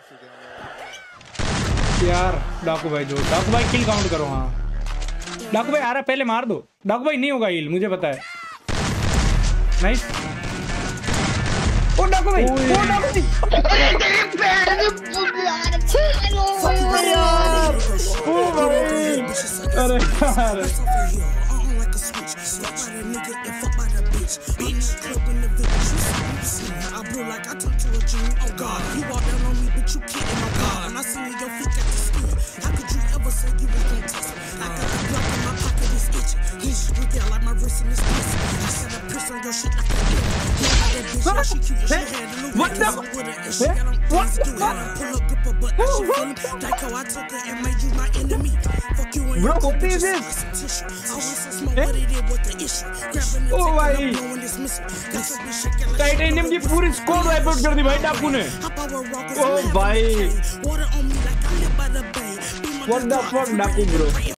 यार डाकू भाई जो डाकू भाई किल काउंट करो। हाँ डाकू भाई आ रहा, पहले मार दो। डाकू भाई नहीं होगा हील, मुझे पता है। नाइस। ओ डाकू भाई, ओ डाकू भाई, ओ भाई, अरे यार What the? Bro, what is this? Oh भाई, टाइटेनियम की पूरी स्क्वाड वाइप आउट कर दी भाई डाकू ने। ओ भाई, what the fuck डाकू ब्रो।